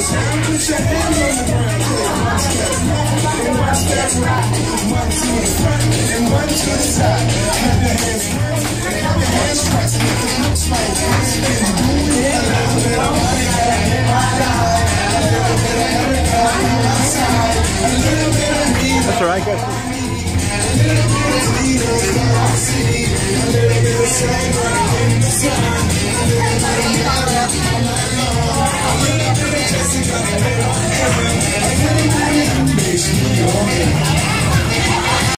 Put your hand on the ground. One step left and one step right. One to the front and one to the side. Have your hands front and have your hands pressed. It looks like this. And do it a little bit of money. A little bit of everybody outside. A little bit of me. That's all right, guys. A little bit of Tito in our city. A little bit of Sandra in the sun. A little bit of Yara on my lawn. A little bit of Jessica in my hair. A little bit of you makes me your